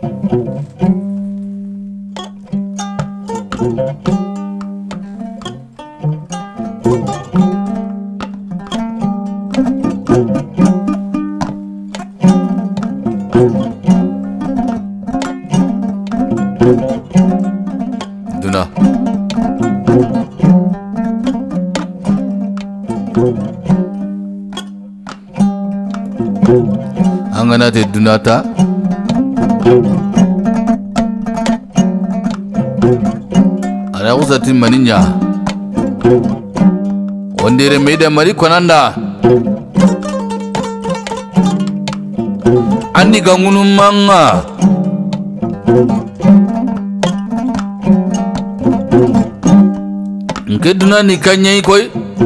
Duna angana te dunata ana usati maninya wandere meida mari konanda andi gangunu manga nke duna ni kanyai koy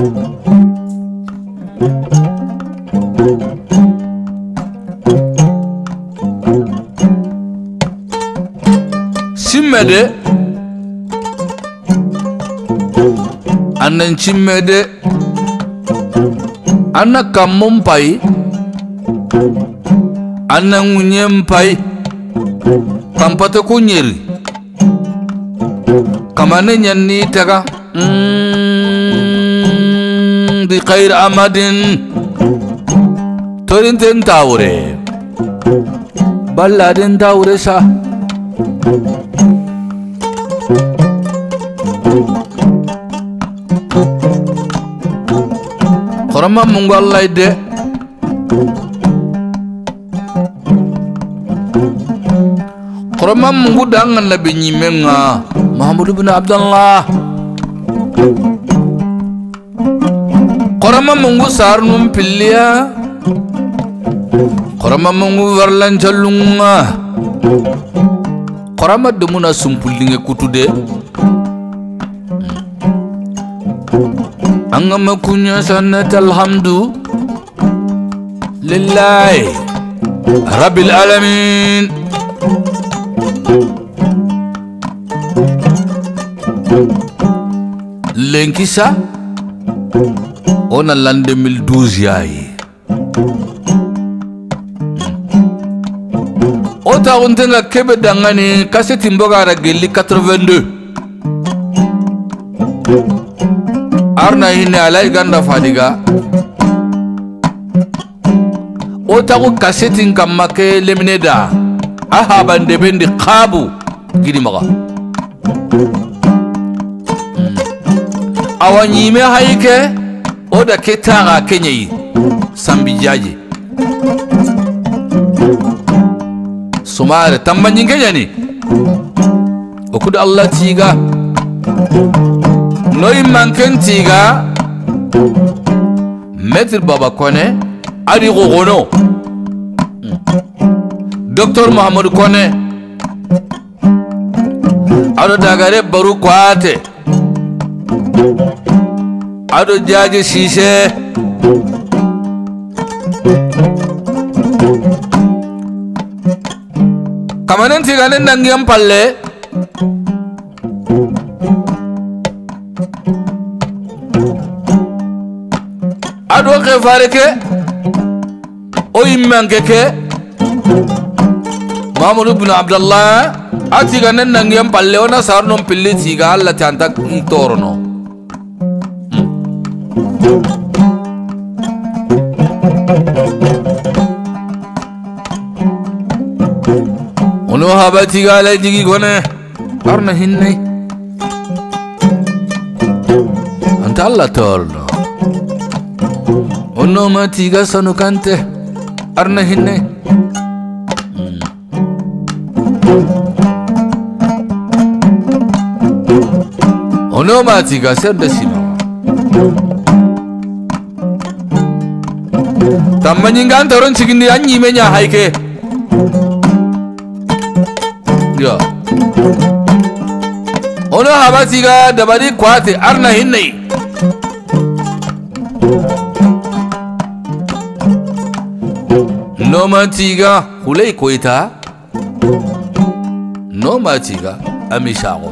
simmede annan cimmede anna kammum pai annan ngunyem pai kampate kunyeri kamane nyanni taga di khair amadin torinten tawre balladen tawre sa korama mungu Allah de korama mungu dangan nabi nyimenga Muhammad ibn Abdullah korama mungu sarnum pilliya korama mungu warlan chalunga korama demuna sumpulinge kutude angama kunya sanat alhamdu lillahi rabbil alamin lenkisa ona l'an 2012 yayi ota untenga kebe dangani kaseti mbogara gelli 82 arna hine alai ganda fadiga ota ko kaseti kamma ke lemneda aha bande bendi qabu gidi maga awanyime haike oda ketanga kenyi sambi jaji sumare tambanyin kenyani okuda Allah tiga noy manken tiga Maître Baba Kone ari gogono Dr Muhammad Kone ado dagare baru kwate ado jaje sise kamanen tigane nangiyam palle ado ke fareke o immanke ke Muhammad ibn Abdullah atiganen nangiyam palle ona sarnom pilli tiga Allah tanta torono ono habati gala digi gone arna hinne anta Allah torno ono matiga sanu kante arna hinne ono matiga senda sima tamanyingan toron sigindi anyi menya haike ya ono habatiga dabari kwate arna hinne no matiga hulai koita no matiga amishago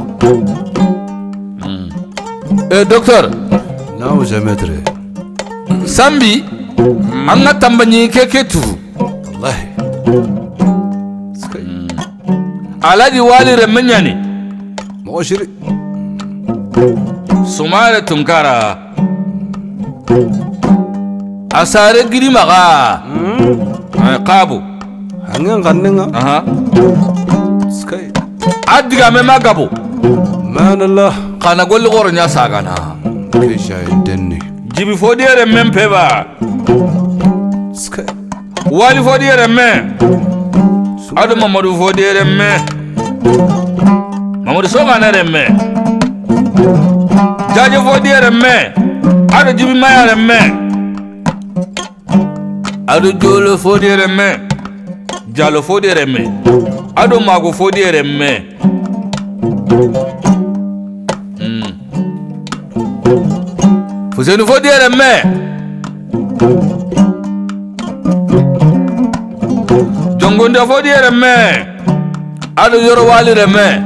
docteur non jamais sambi anga tambanyi keketu wallahi alaji wali remenyani Moshiri. Sumare Tunkara asare gidi maga qabu Hangen kannenga. aha Sky. adiga me magabu Manallah. kana golli goro nya sagana Kisha denni. jibi fodiyere men peba Sky. wali fodiyere men adu mamadou fodiyere men mamadou sogana remme jaje fodiyere men adu jibi mayare men adu jolo fodiyere men jalo fodiyere men adu mago fodiyere men Fuseni fodiyere men jongonde fodiyere men adu yoro walire men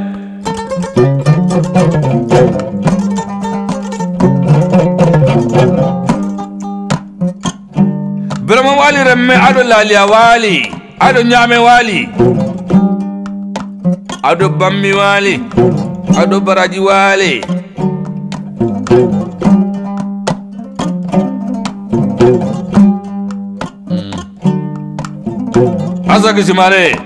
Brahma wali remme ado laliya wali ado nyame wali ado bammi wali ado baraji wali Azaki simare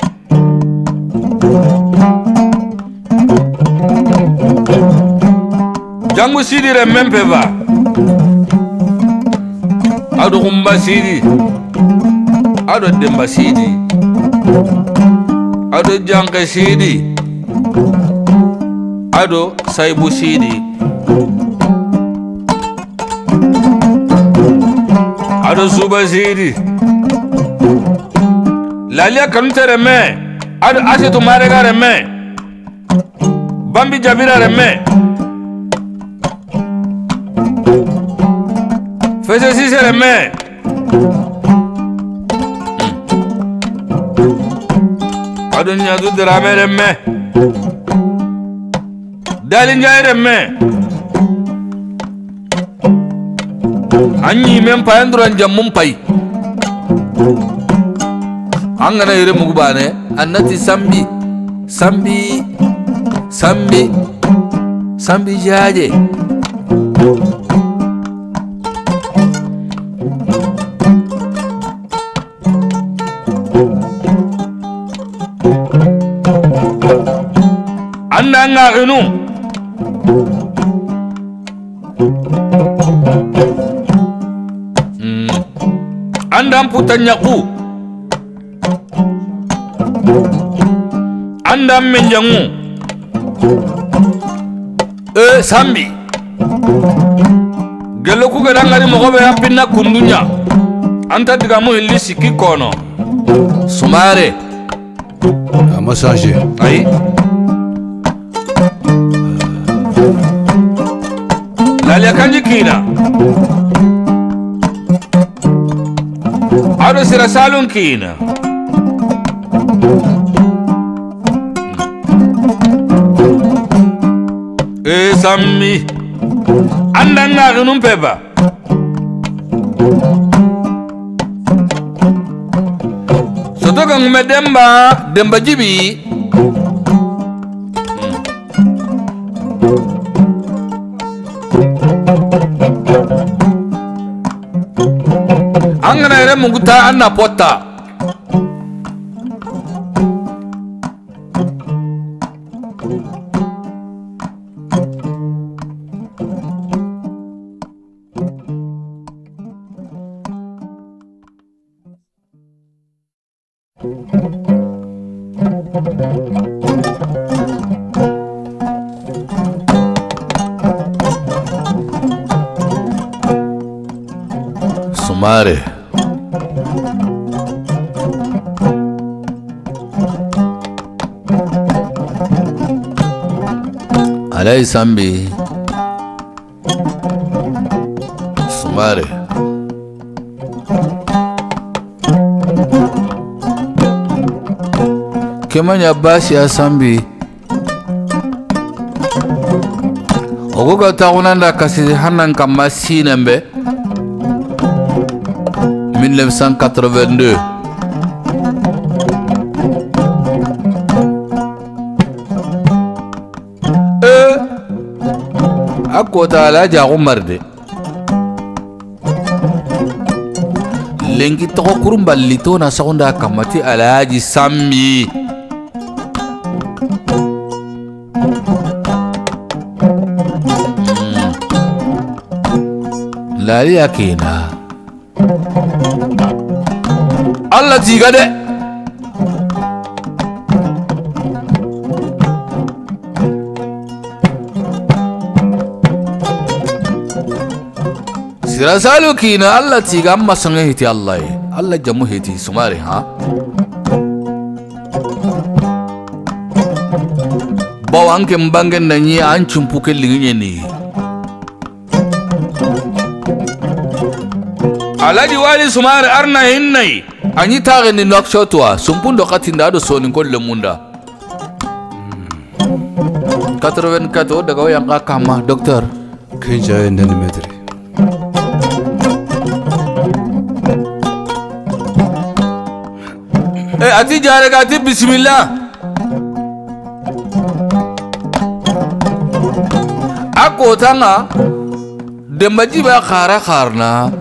jangu sidi remme peba ado kumba sidi ado demba sidi ado janke sidi ado saibu sidi ado suba sidi lalia kanute reme ado asetu marega reme bambi jabira reme fese sise reme ado nyadu drame reme dali njay reme anyi men payandran jammum pay angana yere mugubane annati sambi sambi sambi sambi jaje anda ngaginu anda putanyaku anda menjangu sambi gelo ku ga ngari mo be apina kundunya anta diga mo hilli sikki kono sumare Massage. ay lalia kanji kina ado sira salun kina sammi anda ngagunum peba soto kan demba jibi angana ere muguta anna potta sumare alai sambi sumare kemanya basi ya sambi ogoga taunanda kasi hanan kama sinembe 1982 akota ala jago marde lengi to kurumballi to na saunda kamati alaji sammi lari yakina Allah jiga de sirasalu kina Allah jiga amma sange hiti Allah jamu hiti sumare ha bawanke mbangen nanyi an chumpuke linginye ni Alhaji Wali Sumare arna hinnai anyi tare ni nokshotwa sumpundo katinda do sonin kolle munda 84 daga yang kama dokter Kenja ndani medri ati jare ka ati bismillah ako tanga dembaji ba khara kharna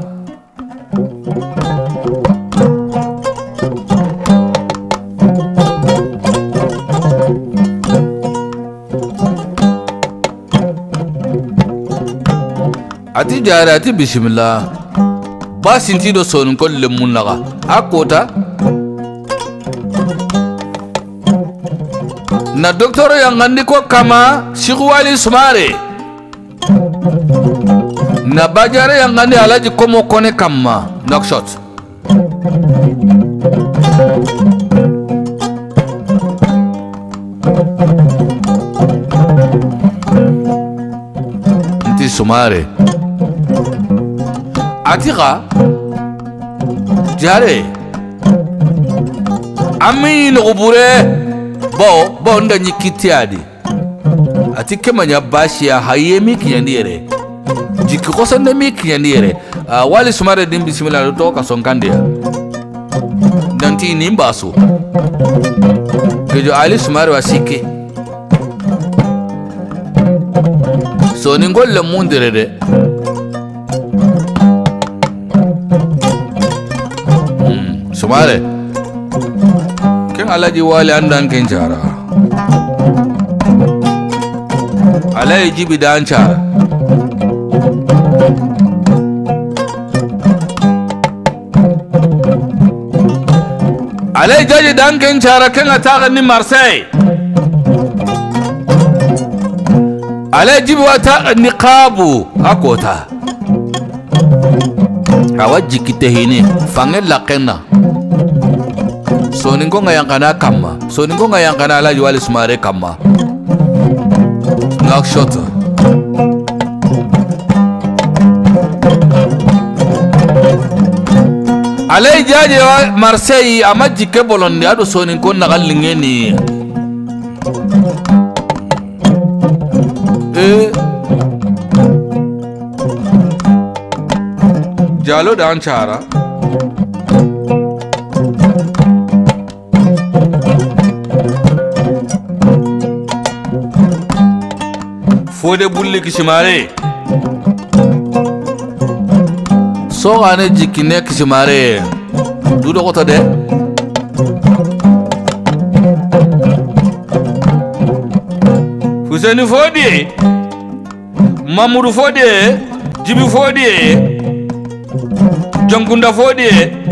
ati jare ati bismillah ba sinti do sonun kolle munnaga akota na doktor yang ngandi ko kama Sheikh Wali Sumare na bajare yang ngandi Alhaji komo kone kama knockshot inti Sumare Atika jare amin ubure bo nda nyikitiadi atike manya bashi ya haye miki yandire jiki kosa nda miki yandire Wali Sumare dim bismillah to ka sonkande ya danti nimbaso kejo Ali Sumare wasike so ningolle mundire de Sumare ken Alhaji Wali andan ken jara Alhaji jibi dan cara Alhaji jaji dan ken cara ken ataka ni Marseille Alhaji jibi wata niqabu akota awaji kitehini fangen lakena soningo ngayangkana kama soningo ngayangkana Alhaji Wali Sumare kama knockshot Alhaji jaje Marseille amaji ke bolondi ado soningo nagalingeni jalo dan cara fode bulle kishimare so ane jikine kishimare dudo kota de Hussein Fodi Mamoudou Fodi Jibi Fodi Jonkunda Fodi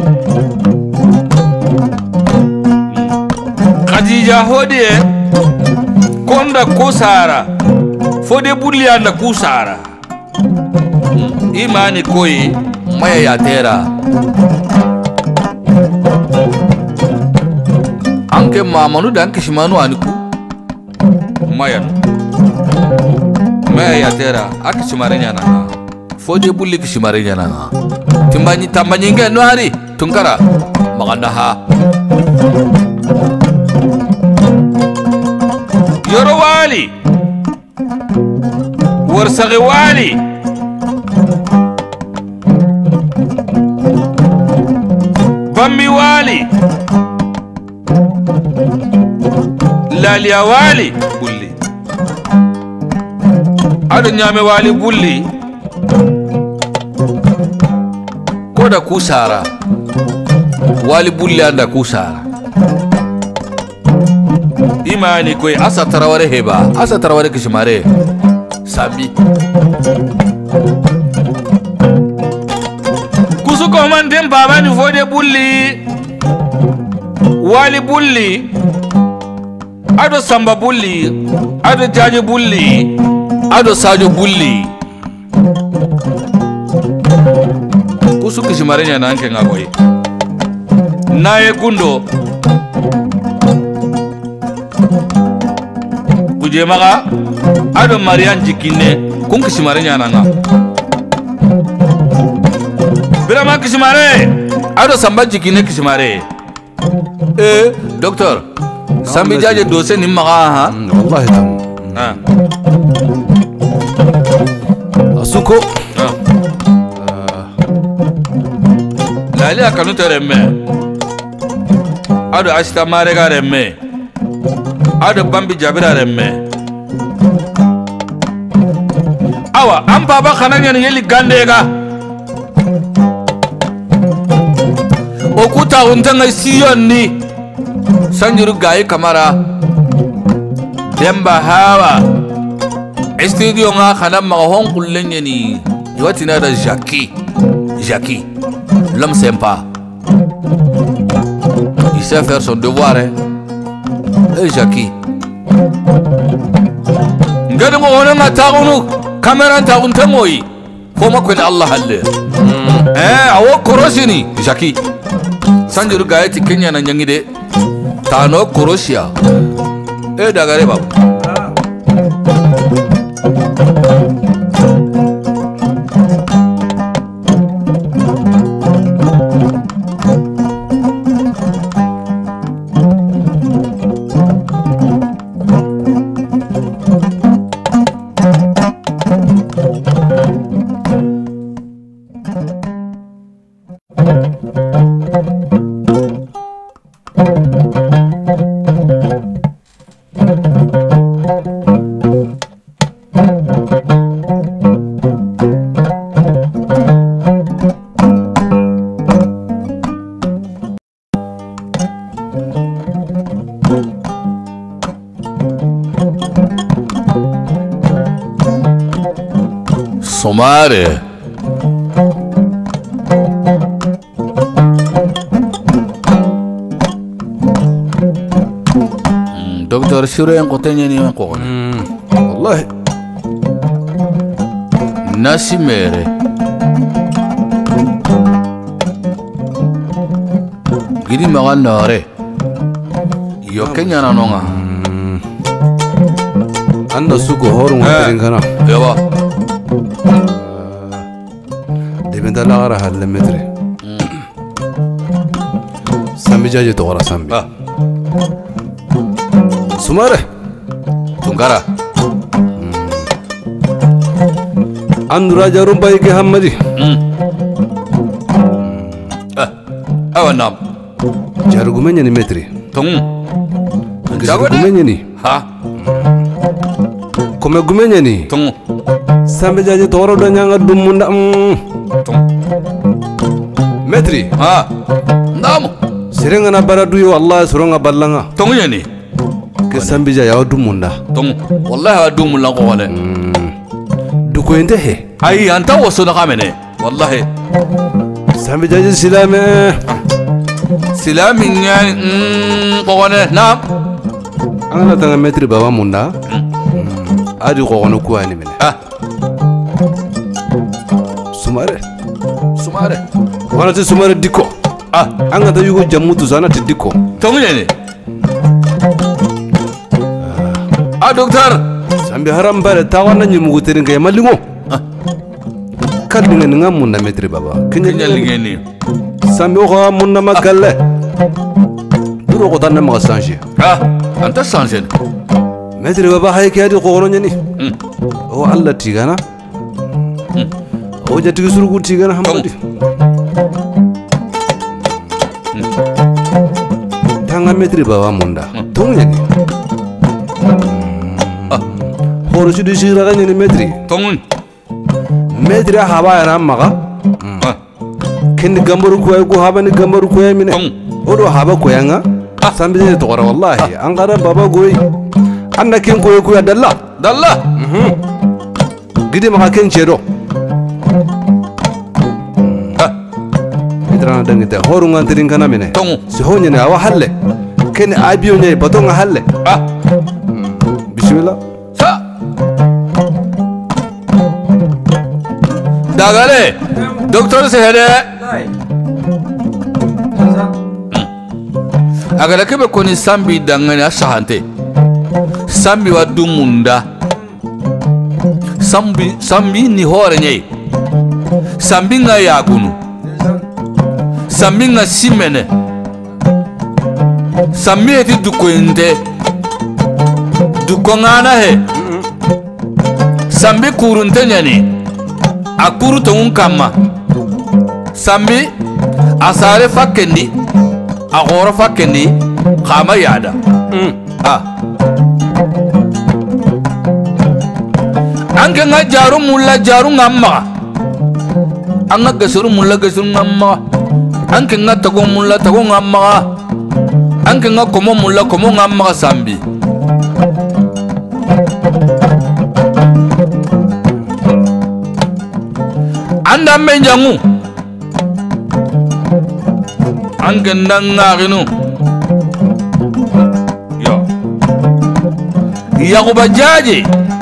Khadija Fodi Konda Kusara Fodi Bulianda Kusara Imani Koi Maya Yatera Anke Mamanu dan Kishimanu Aniku Mayan Maya Yatera Akishimarenya na Fodi Buli Kishimarenya na Tambanyi nge no hari Tunkara Maganda ha Yoro Wali Warsagi Wali Bambi Wali Lalia Wali Bulli ado nyame wali bulli koda kusara wali bulli anda kusara imani koy asa taraware heba asa taraware kishmare sabi kusuko man dem baba ni fode bulli wali bulli ado samba bulli ado jaje bulli ado sajo bulli kusu kishmare nya nanke ngakoy naye gundo kuje maga ado marian jikine kun kishmare nya nanga birama kishmare ado samba jikine kishmare docteur sambi jaje dose ni maga ha wallahi tam asuko lali akanu teremme ado ashita marega remme ado bambi jabira remme awa an baba khananya ni yeli gandega okuta untanga siyon ni sanjuru gaye kamara demba hawa studio nga khana ma hon kullenye ni yotina da Jackie l'homme sympa il sait faire son devoir hein Jackie ngado ngo wona taunu kamera taun tamoyi foma ko Allah halle awo korosini Jackie sanjuru gaye ti Kenya na nyangide tano korosia dagare babu Somare Dokter Siro yang kotanya ni yang kok wallahi nasi mere gidi magan nare yo Kenya na nonga anda suko horun wadin kana yawa debenda la gara hal metre sambi jaje to wara sambi sumare tungara andura jarum bay ke hamadi awa nam jarugumenya ni metre tung jarugumenya ni ha kome gumenya ni tung sambi jaje to wara do nyanga dumunda tung metri ha nam serenga na baradu yo Allah suronga ballanga tung yani ke sambi jaje yaw dumunda tung wallahi wa dum lan ko wala duko ende he ai anta waso na kamene wallahi sambi jaje silame silamin yani ko wala nam angana tanga metri baba munda adi ko kono kuani mene sumare wana te sumare diko anga ta yugo jamutu sana te diko tongunya ne docteur sambi haram bare ta wana nyimugo tere ngay malingo kadinga nga munna metri baba kenya ligeni sambi ko munna makalle duro ko tanna ma changer anta changer metri baba hay kadi ko kono nyani o Allah tigana o jati surugu tigana hamadi tanga metri baba munda tongunya ni boro sudi shira ni metri tongun metri haba yana maga kendi gambaru ko haba ni gambaru ko mine odo haba ko yanga sambi de togora wallahi an gara baba goyi anda ken ko ya dalla gidi maka ken cedo idrana dangite horu ngantirin kana mine si honya ne awa halle ken abiyo ne batonga halle bismillah sa dagale docteur sehede agala kebe koni sambi dangane asahante sambi wa dumunda sambi ni hore nyai sambi nga yagunu sambi nga simene sambi eti dukointe dukongana he sambi kurunte nyani akuru tongun kama sambi asare fakendi agora fakendi kama yada anke nga jaru mulla jaru ngamma anga gasuru mulla gasuru ngamma anke nga tago mulla tago ngamma anke nga komo mulla komo ngamma sambi anda menjangu anke ndangaginu yo yakuba jaje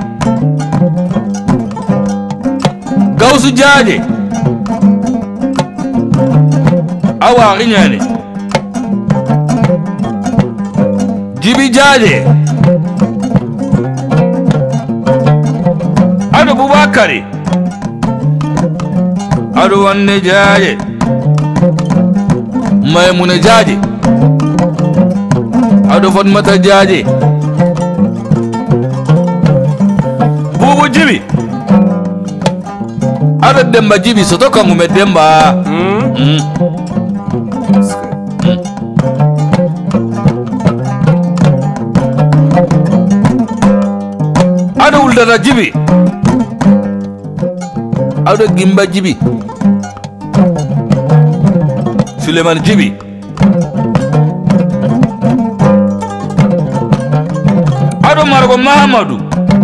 gausu jaje awa ginyane jibi jaje ado bubakari ado wanne jaje maimuna jaje ado fatmata jaje bubu jibi ado demba jibi soto kangume demba ado uldara jibi ado gimba jibi Suleiman jibi ado margo mahamadu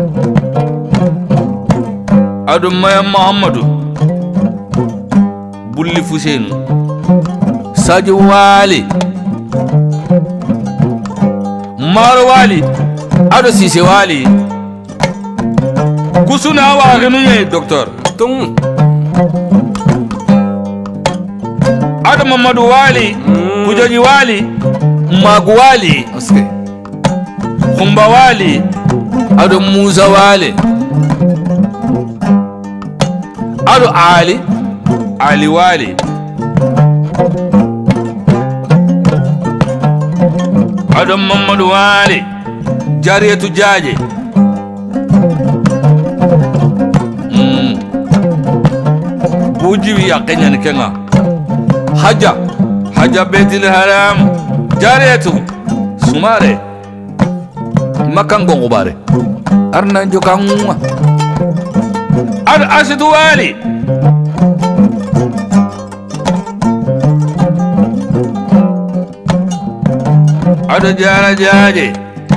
ado maya mahamadu bulli fusenu sadio wali maro wali ado sise wali kusuna wa genu docteur tung ado mamadu wali kujoji wali magu wali aske kumba wali ado musa wali ado ali wali ado mamadu wali jariyatu jaje bujibi ya kenya ni kenga haja betil haram jariyatu sumare makango ngubare arna jokangwa ar asidu wali ado jara jaje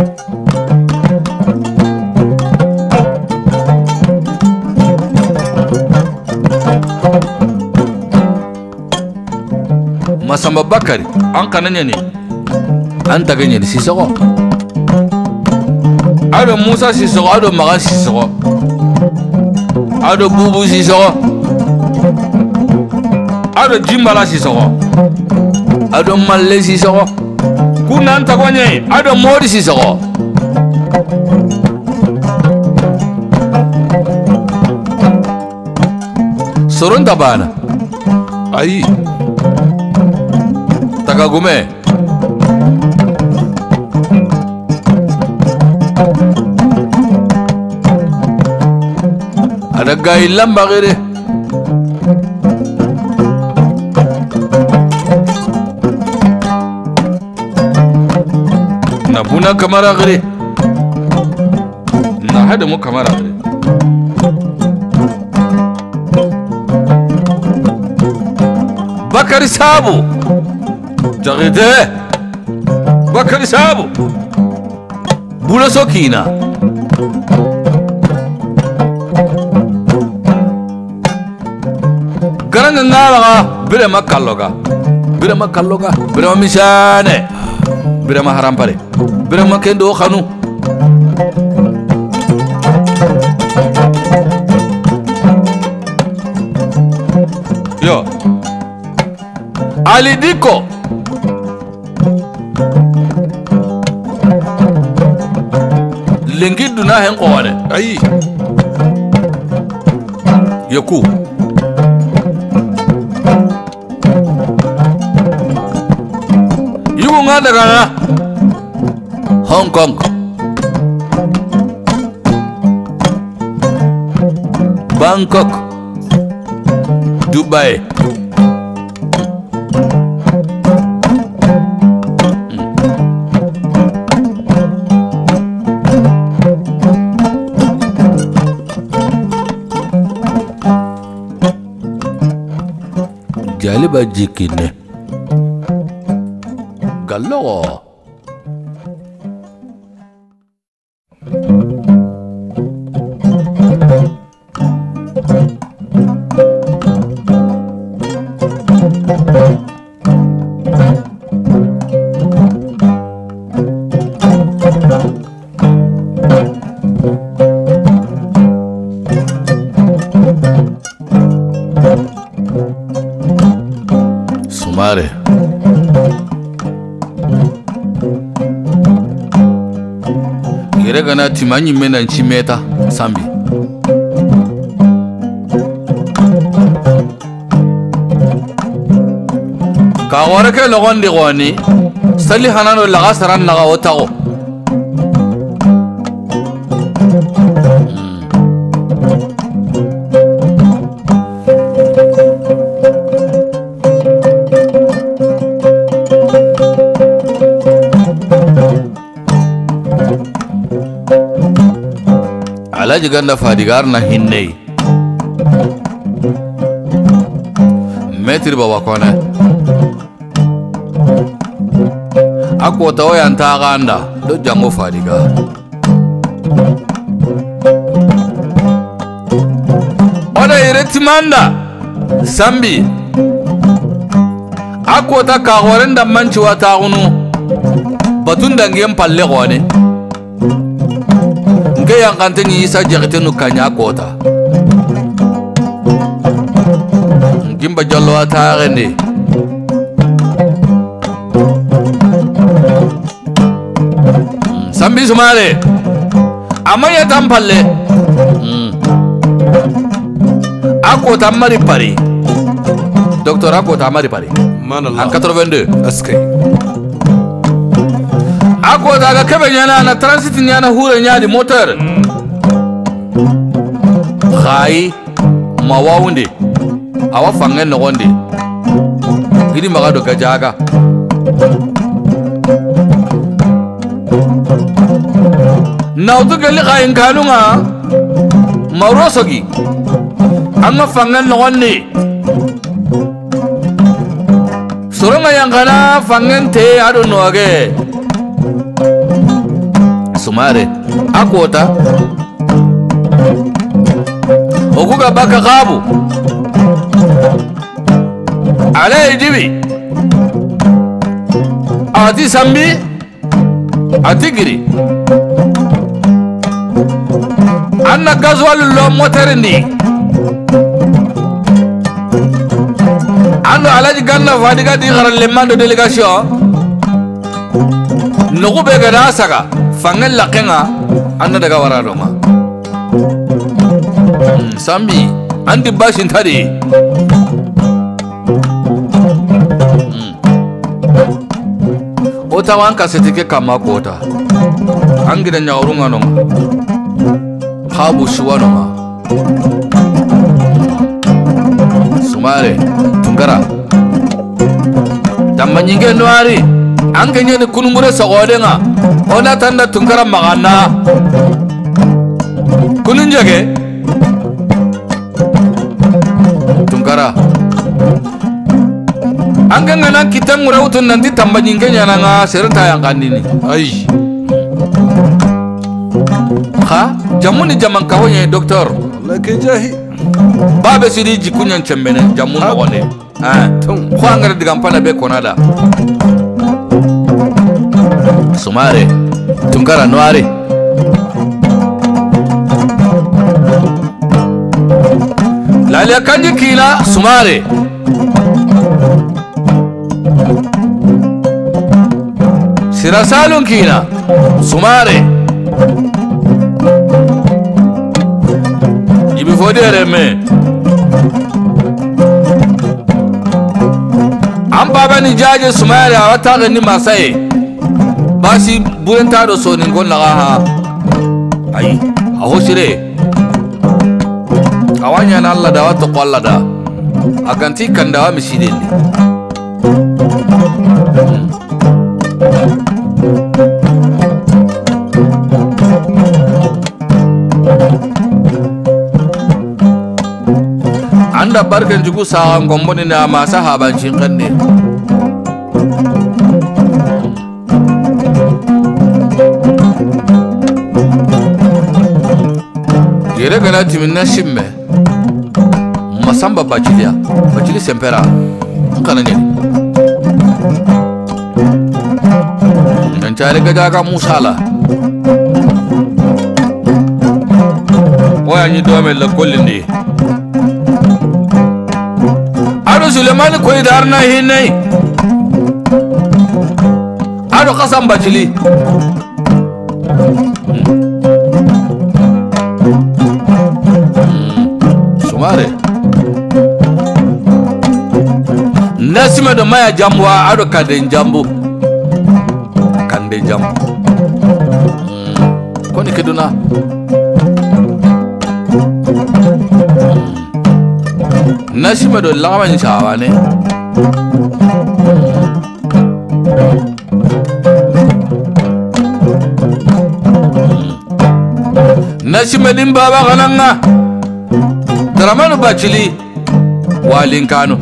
Masamba Bakari an kananya ne an taganya ne Sisoko ado Musa Sisoko ado Maga Sisoko ado Bubu Sisoko ado Jimbala Sisoko ado Malle Sisoko kuna an taganya ado Modi Sisoko Soron tabana ayi Tagagume ada gai lamba gere na buna kamara gere na hada mu kamara dare Bakari Sabo jagide Bakari Sabo bula sokina garanga ngala bire makalloga bire mishane bire maharampare bire makendo khanu yo Ali Diko lengi duna hen qore ayi yaku yugo ngada kana Hong Kong Bangkok Dubai Jaliba jikine gallo Sumare Kira gana timanyi mena nchimeta sambi Kawara ke logon di goni Sali hanano laga saran laga otago Alaji ganda fadigar na hinne Metri baba kone Ako tawo yanta ganda do jango fadigar Oda iretimanda Sambi Ako ta kagorenda manchi wata unu Batunda ngiem palle gone Nge yang kanteni isa jakitenu kanya kota Ngimba jallo atagende Sambi sumare Amaya tampalle Ako tamari pari Doktor ako tamari pari Manallah En 82 Askay Ako daga kebe nyana na transit nyana hure nyadi motor Khai mawawundi Awa fangen no gondi Gidi magado gajaga Nautu gali khain kanunga Maurosogi Anga fangen no gondi Surunga yang kana fangen te ado no age Sumare akota Okuga baka kabu Ala ijibi Ati sambi Ati giri Anna gazwalu lo moterindi Ando alaji ganna fadiga di gharal lemando delegation Nugu bega da saga Fangen lakenga Anna daga warado ma Sambi Andi bashin tadi Ota wanka setike kama kota Angida nyaurunga noma Habu shuwa noma Sumare Tungara Damma nyinge noari Ange nyene kunumure sagodenga Ona tanda tungara magana kunun jage Tunkara angka ngana kita ngurawutun nanti tambah nyingkenya nanga serta yang kandini ay ha jamu ni jaman kahonya doktor lagi jahi babe sidi jikunyan cembene jamu nogone ko angara digampana be konada Sumare Tunkara noare Lalia kanji kila Sumare Sirasalun kila Sumare Ibi fodere me An baba ni jaje Sumare awata gani masai Basi buren tado so ni gon laga ha ai aho sire awanya na Allah da wato kwalla da aganti kan da wa miside ne anda barkan jugu sa ngomboni na ma sahaban cin kanne yere gana timinna shimme masamba bachili sempera kana ne dan tare ga ga musala waya ni do me la kollindi ado suleiman ko idarna hinai ado kasam bachili Sumare nasima da maya jamwa ado kande jambu koni keduna nasima do lawan chawane nasima din baba kananga Dramanu bachili walin kanu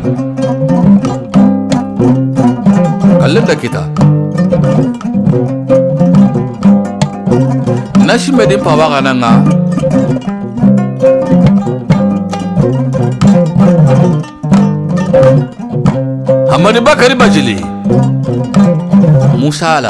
kallin da kita nashi medin pawa kananga Hamadi Bakari bachili Musala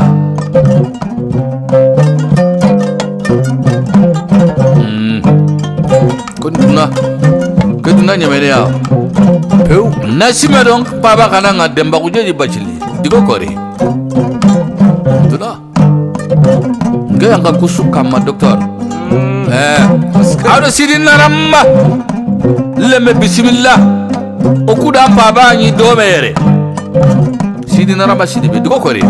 Keduna nyamere ya peu nasime donc baba kana nga demba kujeji bachili digo kore tuna ngaya nga kusuka ma docteur ado sidin naramma lemme bismillah okuda baba ni do mere sidin naramba sidi be digo kore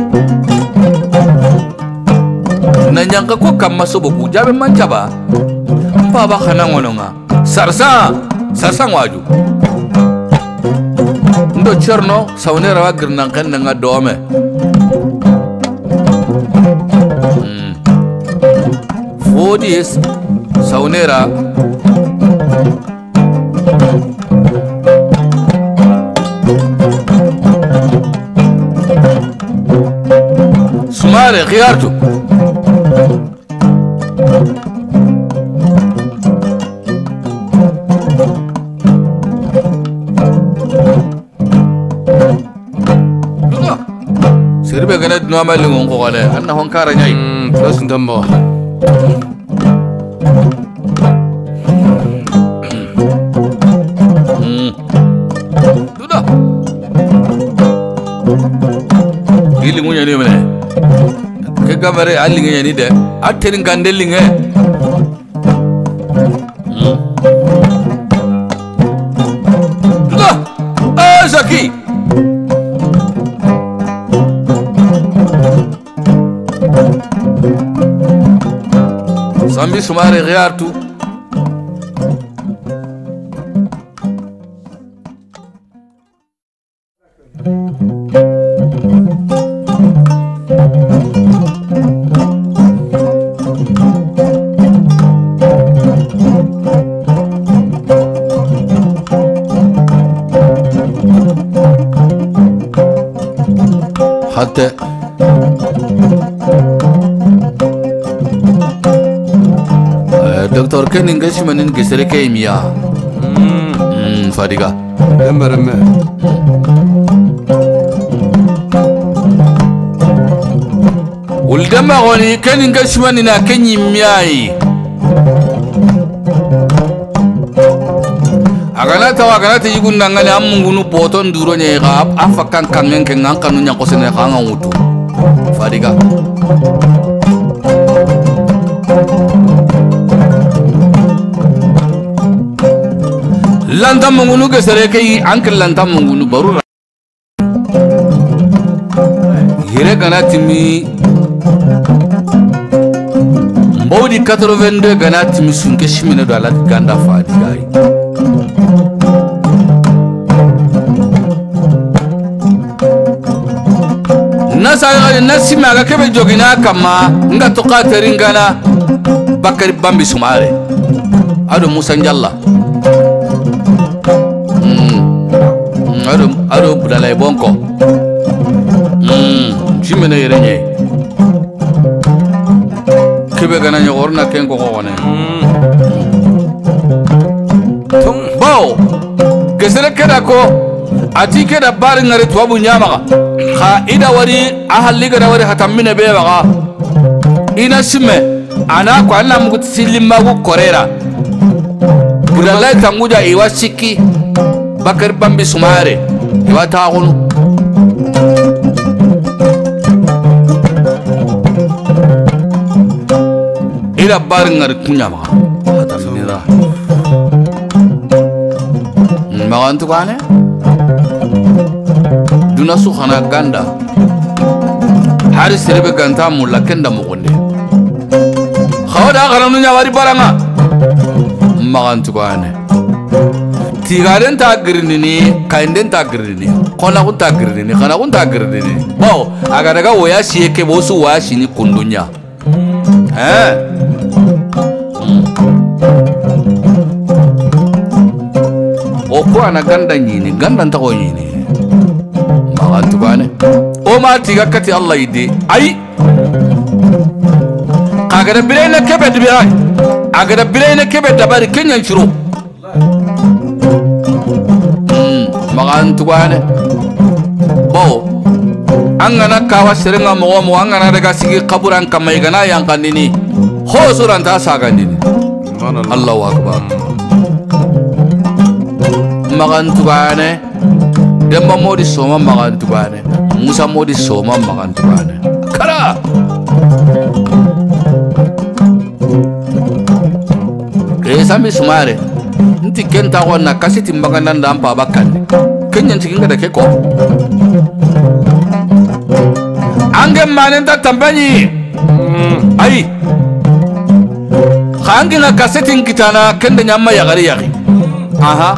na nyanga ko kamma soboku jabe manchaba baba kana ngononga sarsa waju ndo cherno sawnera wa girnan kan nga dome fodis sawnera Sumare khiyartu Serbe gana normal ngon ko kale anna hon kara nyai plus ndambo duda gili ngunya ni mene ke gamare allinga ni de atterin gandelinga duda Zaki Sambi Sumare Riartu batte doktor kenin gashmanin gisere kaymiya fadiga emerme uldama goni kenin gashmanina kenyimiyai aganata yigunna ngani amungunu boton duro nye ga afakan kangen kengan kanu nya kosene kanga wutu fadiga lantam mungunu gesere kai ankel lantam mungunu baru hire ganati mi mbodi 82 ganati mi sunke shimine do ala ganda fadiga nasi maga kebe jogina kama nga toka teringana bakari bambi sumare ado musa njalla ado budalay bonko jimene yerenye kebe gana nyogorna kenko kone bao gesere keda ko ati keda bari ngari tuwabu nyamaga kha ida wari ahalliga da wari hatammine be baga ina simme ana ko anna mugut silimagu korera budalay tanguja iwa sikki bakar bambi sumare iwa taagunu ida bari ngari kunyamaga hatammine magantu kane duna su khana ganda hari serebe ganta mulla kenda mugonde khawda garanu nya wari baranga magantu kane tigaren ta girdini kainden ta girdini kona kun ta girdini khana kun ta girdini bawo aga daga waya siye ke bosu wa shini kundunya ko ana ganda nyini ganda ta ko nyini magantu bane o ma tiga kati Allah yidi ai kaga da birena kebe dibira aga da birena kebe dabari kenyan shiro magantu bane bo angana kawa serenga mo angana daga sigi kaburan kamai gana yang kandini ho suran ta sagandini Allahu akbar magantu bane demba modi soma magantu bane musa modi soma magantu bane kara sami sumare nti kenta wana kasiti mbaganda ndampa bakande kenya ntikinga da keko ange manenta tambanyi ai khangi na kasiti nkitana kende nyama ya gari yaki aha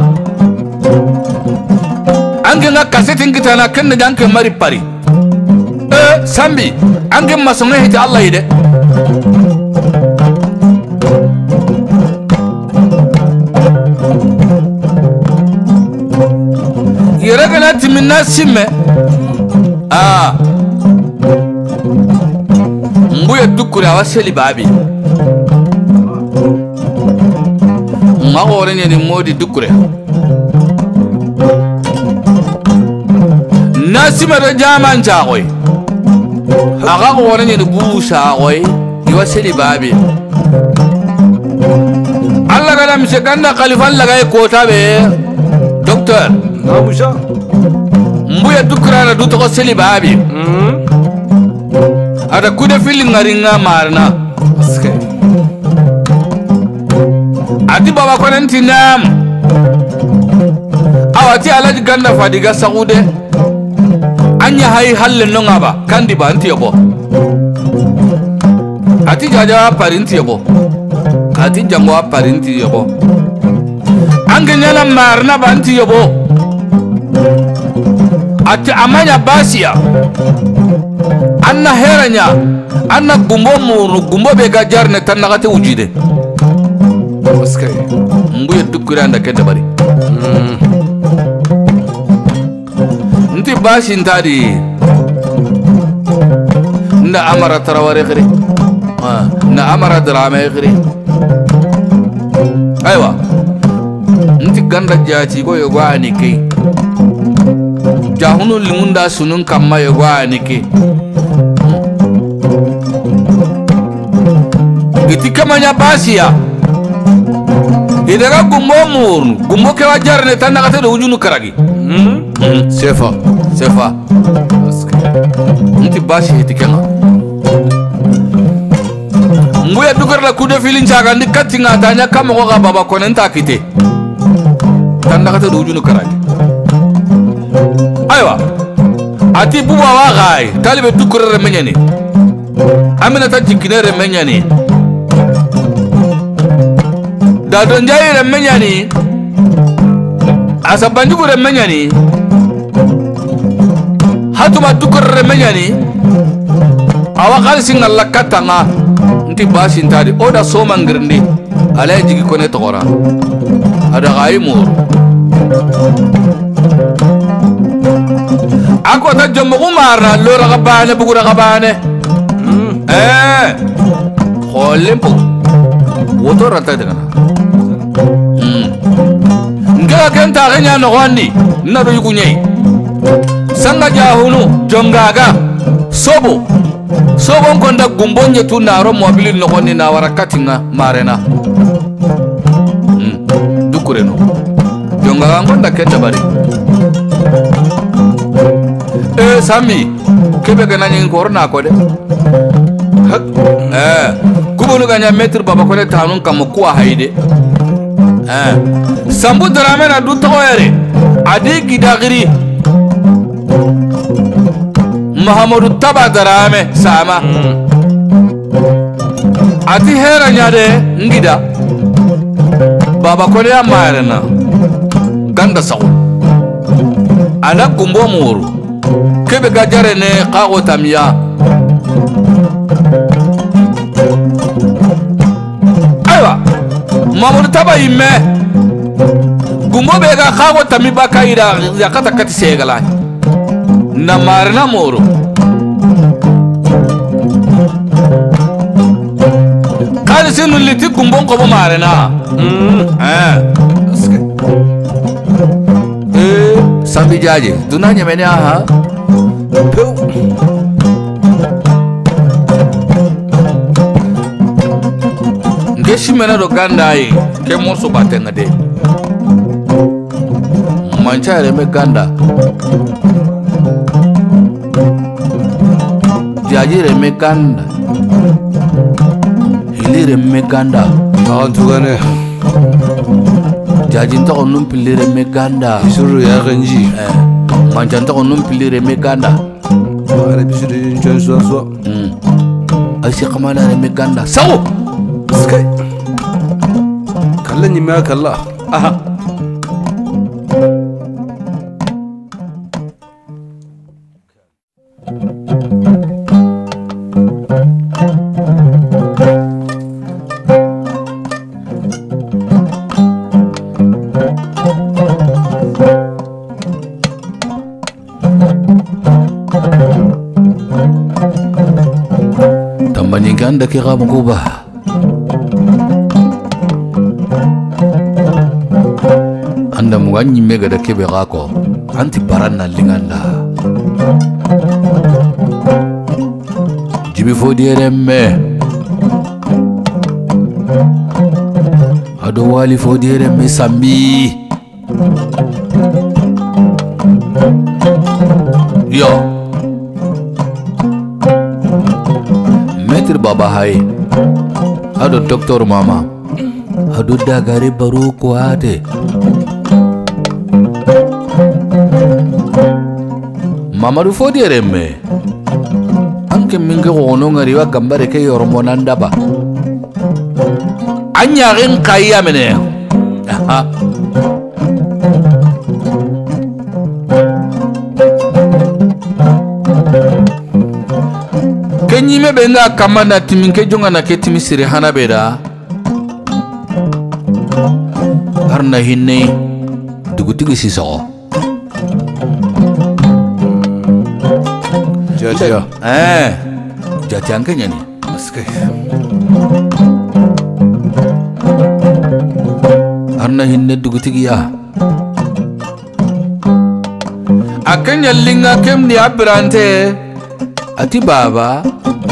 ange na kaseti ngitana kenne janke mari pari sambi ange masonge hiti Allah ide yeregana timinna simme mbuye dukure awaseli babi magore ni modi dukure nasima da jaman jagoy aga gore ni busa goy iwa seli babi Allah gada mi sekanda khalifan laga ko tabe docteur namusha mbuya dukura na du to seli babi ada kude filin ngaringa marna ati baba konanti nam awati alaji ganda fadiga sagude anya hay halle no ngaba kandi ba anti yobo ati jaja parinti yobo ati jango parinti yobo angenya na marna ba anti yobo ati amanya basia anna heranya anna gumbo muru gumbo be gajarne tanagate ujide askay mbuye dukura nda kende bari nti bashi ntadi nda amara taraware khiri na amara drama khiri aywa nti ganda jati ko yogo anike jahunu limunda sunun kamma yogo anike giti kamanya basia idaga gumbo murnu gumbo ke wajarne tan nakata do ujunu karagi sefa nti basi hitikanga nguya dugar la kude filin jaga ndi katinga tanya kama ko baba ko nenta kite tan nakata do ujunu karagi aywa ati buba wa gai talibe dukur remenyani amina ta jikine remenyani da don jayi remenyani asabanjugu remenyani hatuma dukur remenyani awa khalsin Allah katanga nti basin tadi oda soma ngirndi ala jigi kone tokora ada gaimur ako ta jommo umara lora gabane bugura gabane kholempo woto rata daga ngala kenta ganya no wandi na do yugunyai sanga jahunu jongaga sobo konda gumbonye tu naro mobile no wonni na warakatinga marena dukureno jongaga ngonda kenda bari sami kebe gana nyin korna ko de kubunu ganya metr baba ko de tanun kam ko haide sambu drame na du toyere adi gidagiri mahamudu taba drame sama ati hera nyade ngida baba ko de amarena ganda saw ana gumbo muru kebe gajare ne qago tamya aywa mamudu taba yimme gumbo be ga qago tami bakaira yakata kati segala na marna moro kali sinu liti gumbo ko marna sambi jaje dunanya mene aha ngeshi mena do ganda yi ke morso batenga de manchare me ganda jajire me ganda hilire me ganda tugane jajinta ko num pilire me ganda suru ya ganji manjanta ko num pilire me ganda ara bisiri jonso so asi kamala me ganda sawo skai kallan yima kalla aha tambanyinganda ki gamukuba anda muganyi mega da kebe gako anti baranna linganda jibi fodieremme ado wali fodieremme sambi yo Maître Baba Hai ado Dr. Mama ado dagare baru ko ate Mama du fodieremme anke minge gono ngari wa gambare ke yormonanda ba anya ren kayya mene kenyi me benda kamana timinke jonga na ke timisiri hana beda harna hinne dugutigi siso jati angkanya ni aske arna hinne dugutigi ya akanya linga kem ni abrante ati baba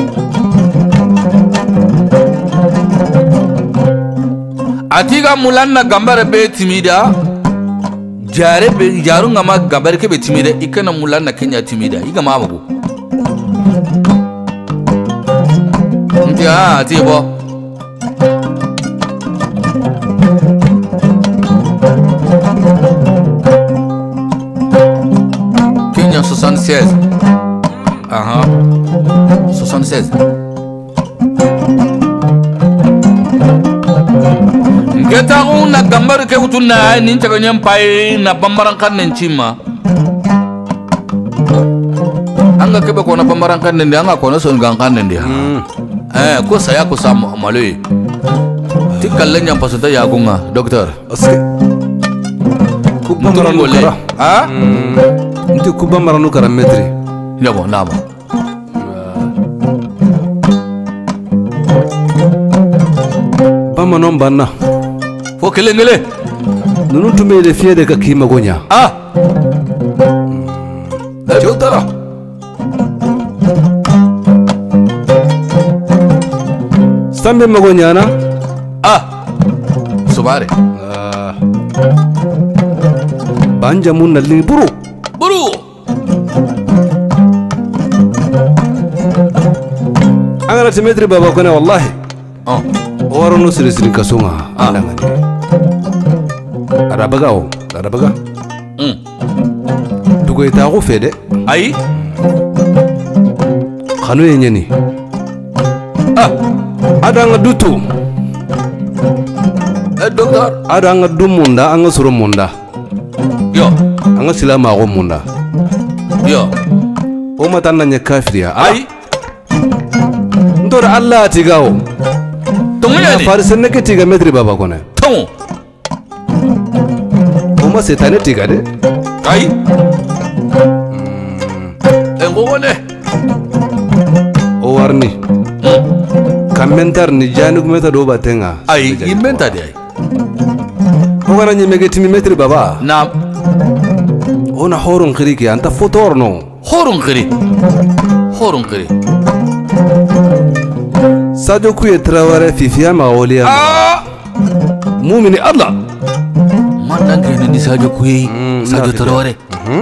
atiga mulanna gambare be timida jare be jarunga ma gambare ke be timida ikana mulanna kenya timida iga ma bago ndia ati bo Kenya 76 aha 76 Geta una gambar ke utuna ni taga nyampai na bambaran kan cima anga kebe ko na bambaran kan ndi anga ko na son gan kan ndi ko saya ko sam malui tikalla nyam pasuta ya gunga doktor aske ku bambaran kara ha nti ku bambaran kara metri yabo naba bamanon banna fo kelengele nunu tume de fiye de ka kima gonya doktora sambe magonya na subare banja mun nalli buru angana timetri baba kone wallahi waro no sirisiri kasunga andangani arabaga dugo ita ko fede ai khanu yenyani adanga dutu doktor adanga dumunda anga suru munda yo anga silama ko munda yo o matanna nya kafiriya ai ndor Allah tigawo tongya ni farisen nake tiga metri baba kone tong o ma setane tiga de ai ngone o warni kamentar ni janu meta do batenga ai inventa de ai o gara ni megeti metri baba na ona horun khiriki anta fotorno horun khiri Sadio Kuye Traoré fifiya magoliya mumini Allah man dan kene ni Sadio Kuye Sadio Traoré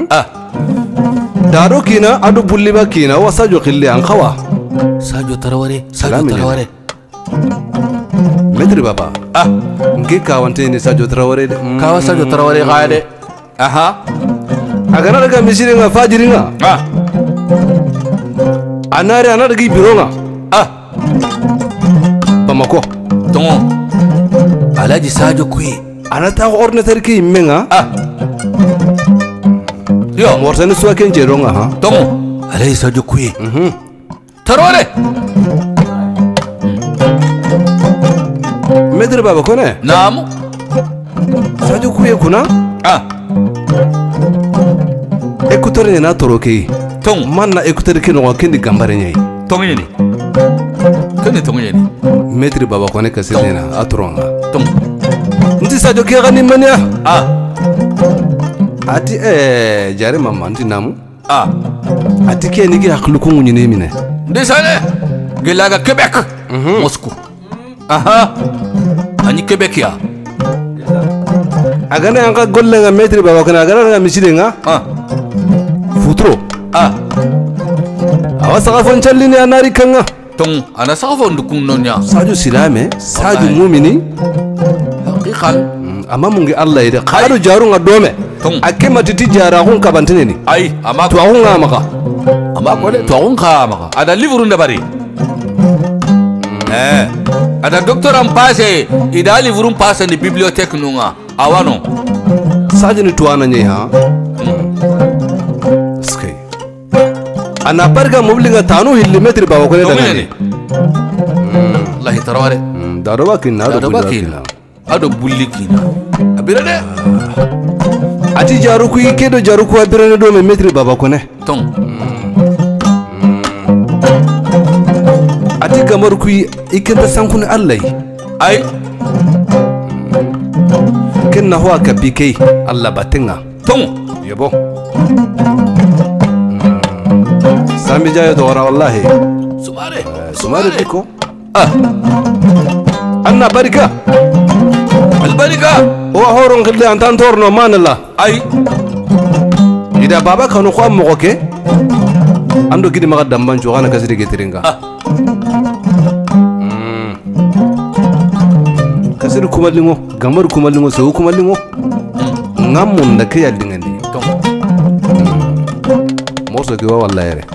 daro kina adu bulliba kina wa Sadio khilli an khawa Sadio Traoré metri baba ngi kawante ni Sadio Traoré de kawa Sadio Traoré gaade aha agana daga misiri nga fajiri nga anare anada gi biro nga Bamako tongo Alhaji Sadio Kuye anata ordinateur ki menga yo mortani suwa kenje ronga ha tongo Alhaji Sadio Kuye Traoré metri baba kone naam Sadio Kuye kuna écouteur ni na toroke tong manna écouteur ki no kendi gambare nyai tongi ni kene tongi ni metri baba kone kasilena atronga tong nti Sadio ke gani mania ati jare mama nti namu ati ke ni ki hakluku nyine mine desane gelaga Québec Moscou ani Québec ya agana anga golle nga metri baba kone agana nga miside nga futro awasa ka fon challini anari kanga tong ana safo ndukun nonya Sadio silame Sadio mumini haqiqan amma mungi Allah ida qaru jaru nga dome akema titi jara hun kabantene ni ai ama to hun nga maka ama ko de to hun ka maka ada livre nda bari ada docteur am passé ida livre passé ni bibliothèque nunga awano Sadio ni tuana nyi ha skay ana parga mublinga tanu hilli metri baba ko ne daga ni wallahi Traoré daroba kinna ado bullikina abirade ati jaru ku kedo jaru ku abirane do me metri baba ko ne tong ni gamar ku ikenta sankun Allah ai kinna huwa ka bike Allah batinga ton yabo sami jayo dora wallahi sumare biko anna barika albarika o horon khille antan torno manalla ai ida baba kanu ko ammo ke ando gidi maga damban jo kana kasiri getiringa kasiri kumalingo gamar kumalingo so kumalingo ngamun da ke yallingani morso ke wa wallahi re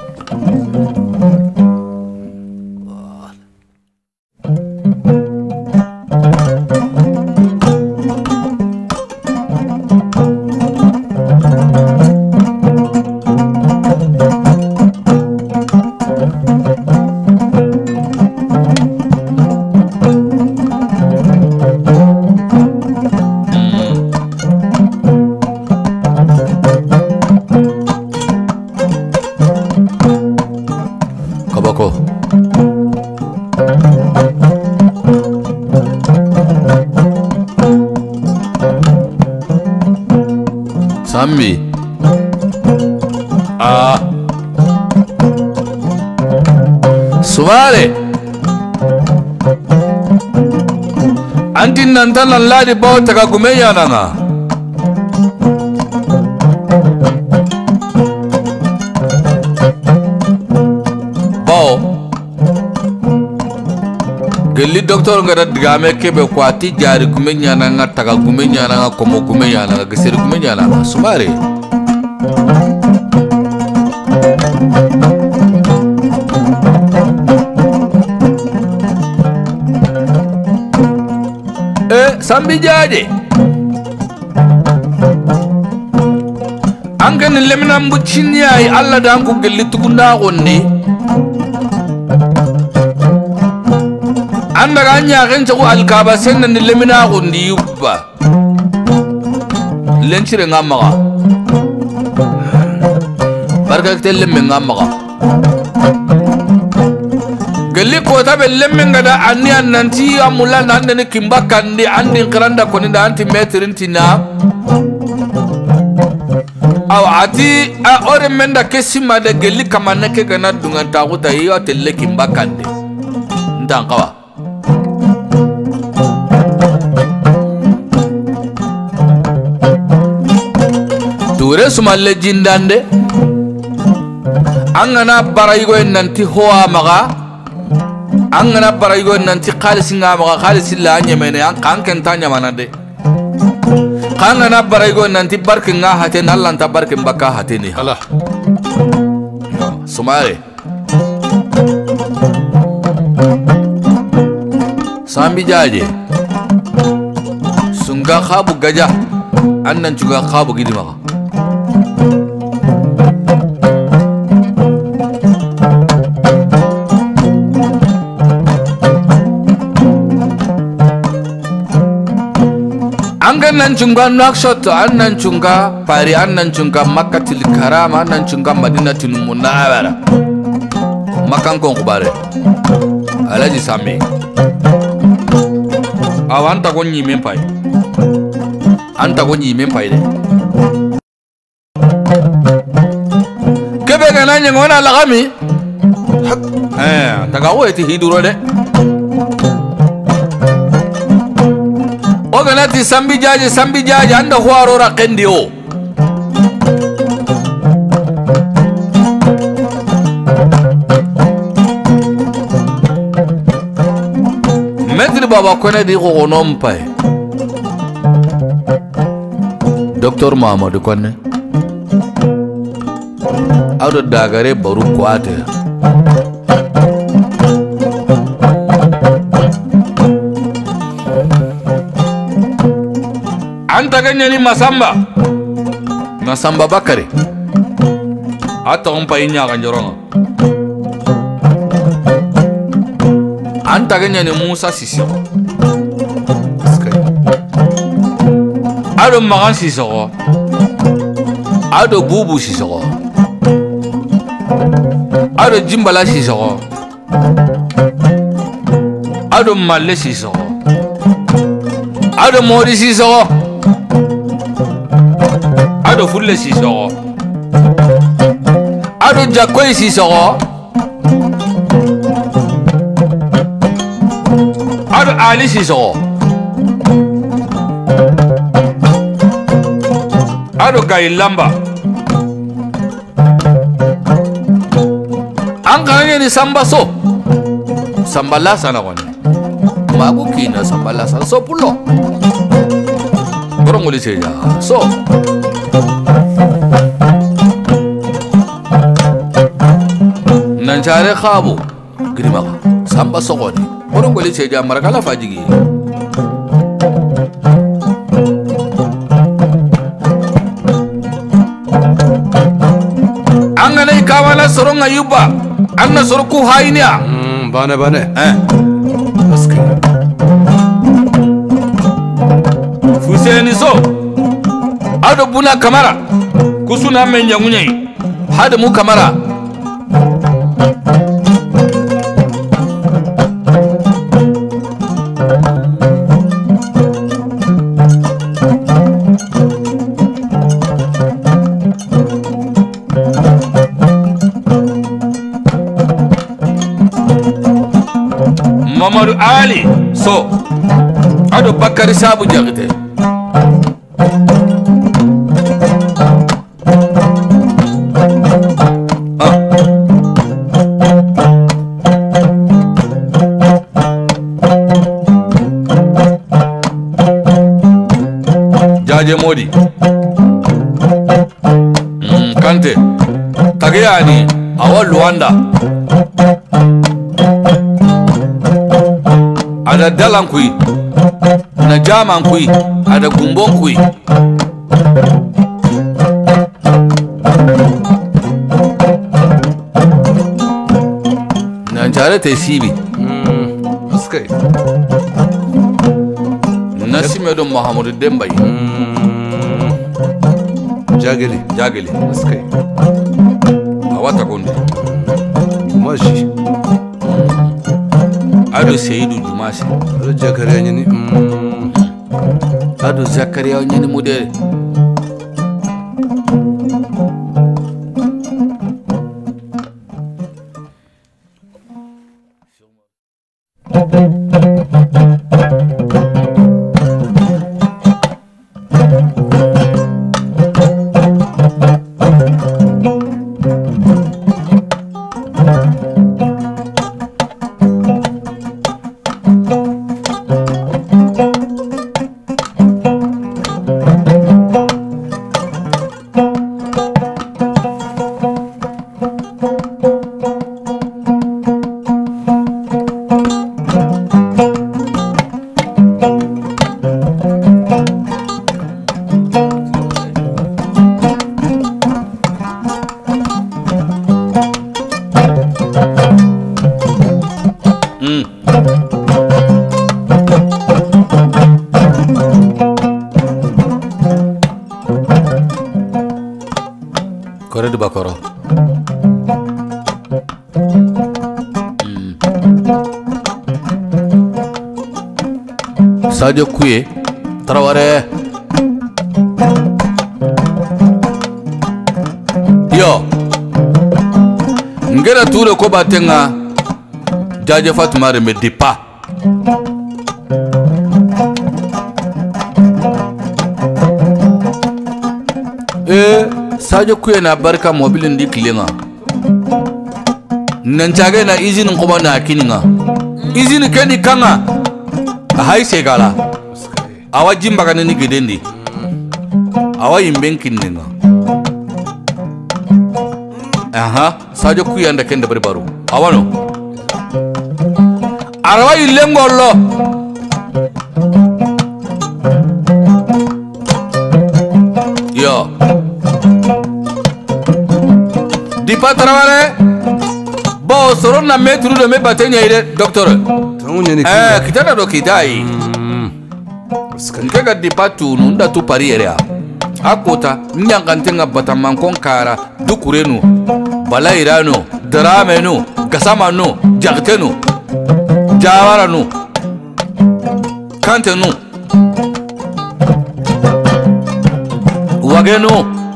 kabako sambi sumare antin nan tan ladi bawo taka gumenya nanga bawo gelli doktor ngada digame kebe kwati jari gumenya nanga taka gumenya nanga komo gumenya nanga geseri gumenya nanga sumare sambi jaje an kan lemnan buccin yayi Allah da an ku gelli tukunda gonni an daga anya kan ta ku alkaba sannan lemna gonni yubba lencire ngamaga barka telle men ngamaga gelli ko tabe lemmen gada anni annanti amulla nande ne kimba kandi andi qiranda koni da anti metrin tina aw ati a ore menda kesima de gelli kamanne ke gana dungan tagu tayi o telle kimba kandi ndan kawa ture sumalle jindande angana barayigo nanti hoa maga angana barayigo nanti khalisi ngamaga khalisi la nyemene an kan kentanya manade kangana barayigo nanti barke nga haten Allah ta barke mbaka hateni Allah sumare sambi jaje sunga khabu gaja annan juga khabu gidi maga annan chunga nakshot annan chunga pari annan chunga makkatil karama annan chunga madinatul munawwara makan kon kubare alaji sami awanta ko nyimen pay anta ko nyimen pay de kebe gananya ngona lagami taga weti hiduro de oganati sambi jaje anda huaro rakendi o metri baba kone di ko onom pay docteur Mamadou Konne awdo dagare baru kwate anta ganyani masamba bakare ata on pay nya ganjoronga anta ganyani Musa Sissoko ado magan Sissoko ado Bubu Sissoko ado Jimbala Sissoko ado malle siso ado modi siso ado fulle siso ado jakkoy siso ado ali siso ado gailamba an kananya ni samba so sambala sana wani magu kina sambala sana so pulo borong uli seja so nancare khabu grima samba so wani borong uli seja marakala fajigi angana ikawana soronga yuba anna sorku hainya bane aske fuseni so ado buna kamara kusuna menja ngunyai hada mu kamara Mamadou Ali so ado Bakari Sabu Jagite Jaje Modi Kante Tagayani awa Luanda ada dalan kui na jaman kui ada gumbon kui na jare te sibi aske nasime do Mahamadou Dembay jageli aske awata konde mashi ado Seydou Jumasi ado Zakariya nyini ado Zakariya nyini mudere Kore di Bakoro Sadio Kuye Traoré yo ngera ture ko batenga Jaje Fatuma me dipa Sadio Kuye na barka mobilin di kilenga nan tage na izinin kuma na kininga izini keni kanga hay segala awa jimba kana ni gedendi awa yimben kinninga aha Sadio Kuye anda kende barbaru awano arawa ilengollo yo di patrawale bo soron na metru de me batenya ide docteur kitana do kidai skanga di patu nunda tu pariere akota nyangantenga bataman konkara dukurenu balairano dramenu gasamanu jagtenu jawaranu Kante nu Wage nu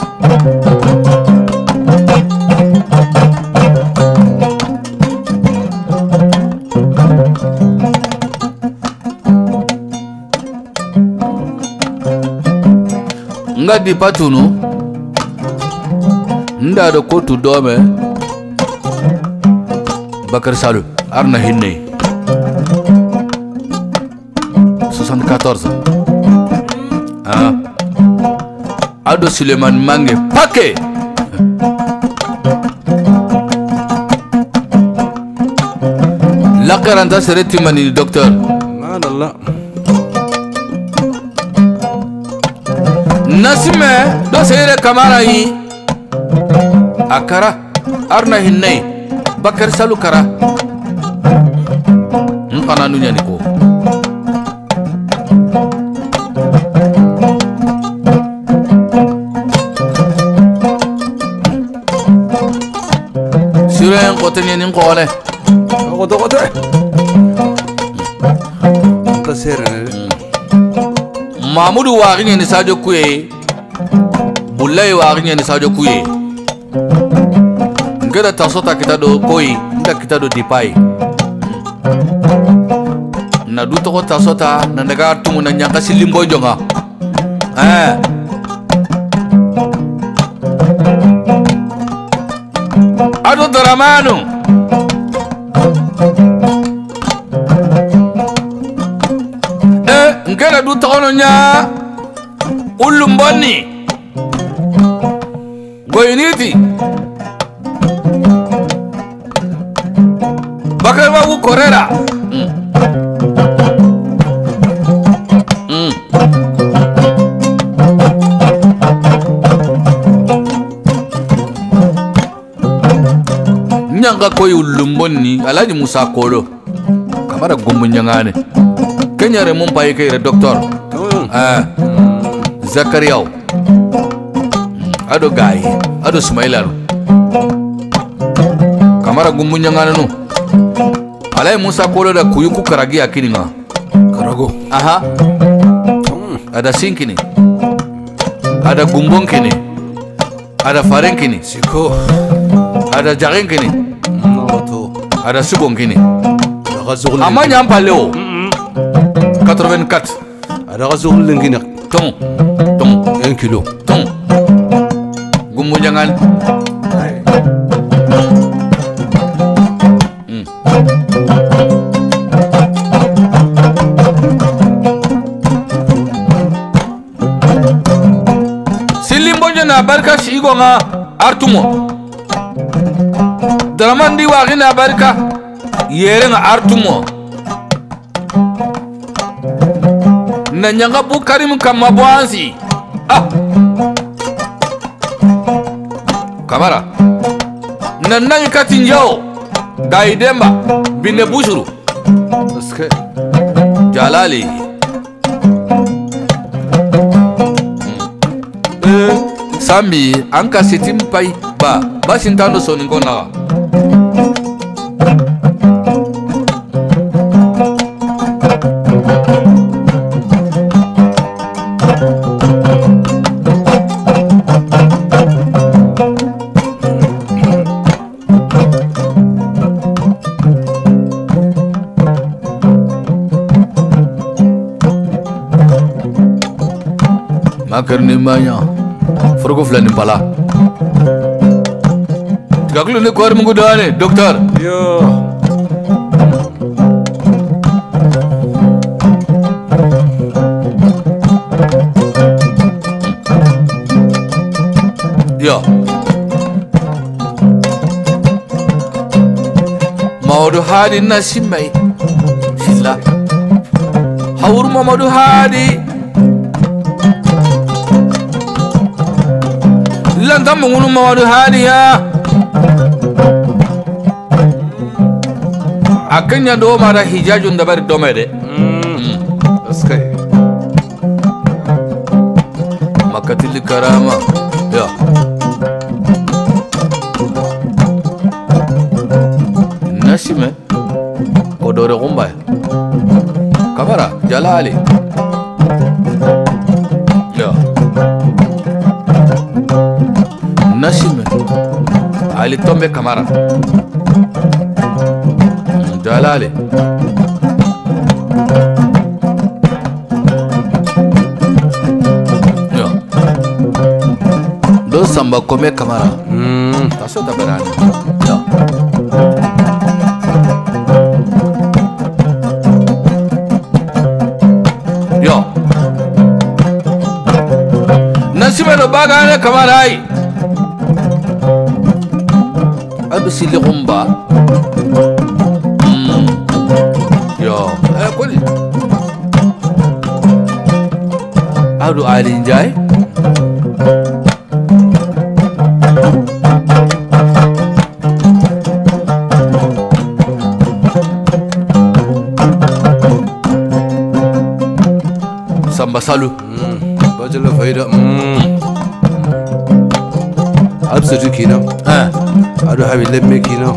nga di patunu nda da kotu dome Bakar Salu arna hinne 74 Ado Suleiman Mange pake lakaranta sereti mani docteur subhanallah Nasime do seyre kamara yi akara arna hinne Bakar Salu kara mpana nunya niko sura en qotenya nin qole qoto ta serene Mahmudu warinye ni Sadio Kuye Bullai warinye ni Sadio Kuye ngeda tasota kitado koi nda kitado dipai na duto ko tasota na daga tumu na nyaka silimbo jonga Ado Dramano ngeda duto kono nya ulumboni goyiniti Bakar Babu Korera nyanga koy ulumboni Alhaji Musa Kolo kamara gumbu nyangane kenyare mun paye kayre docteur Zakariya ado gayi ado Sumailanu kamara gumbu nyangane nu Alhaji Musa Kolo da kuyuku karagi akininga karago aha ada sinkini ada gumbon kini ada faren kini siko ada jaren kini nawato ada sugon kini gazul amanya ampaleo 84 ada gazul lengina ton 1 kilo ton gumbu jangan silimbo jana barka shigo nga artumo Dramandi wagina barka yere nga artumo na nyanga bu karim kama bwansi kamara na nangi katinjao daidemba bine bushuru aske jalali sambi anka sitim pai ba basintando soningona makarni manya furgo fulani pala gaklu ne kwar mungu dane docteur yo yo Mamadou Hadi nasimai silla hawur Mamadou Hadi lantam mungunu Mamadou Hadi ya akanya do mara hijajun dabar do mede aske makatil karama ya nasime odore gumba kamera jalali ya nashime ali tombe kamara jalali ya do samba kome kamara taso tabarani ya yo nashime do bagane kamara ai abisili gumba yo kuli adu alin jai samba salu bajala faida absatu kina adu habi lemme kina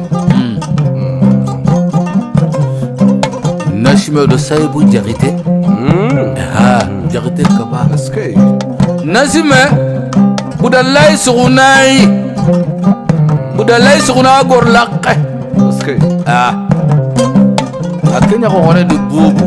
nashime do saibu jarite jarite kaba askay nasime budalai suguna gor laqe askay akenya ko hone du bubu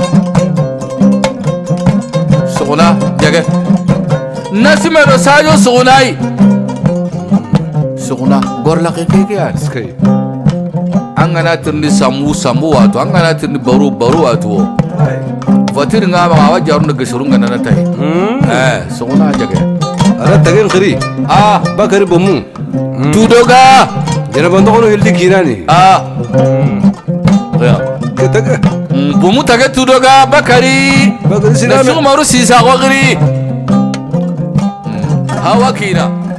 suguna jage nasime do sajo sugunai suguna gor laqe keke askay angana tirni samu wato angana tirni baru wato fatir nga ma wa jarun ga shurun ga na tai suguna jage ara tagen khiri bakari bomu tudoga jana bando kono hildi kinani ya ketaga bomu tage tudoga bakari sinama na maru sisa ko giri hawa kina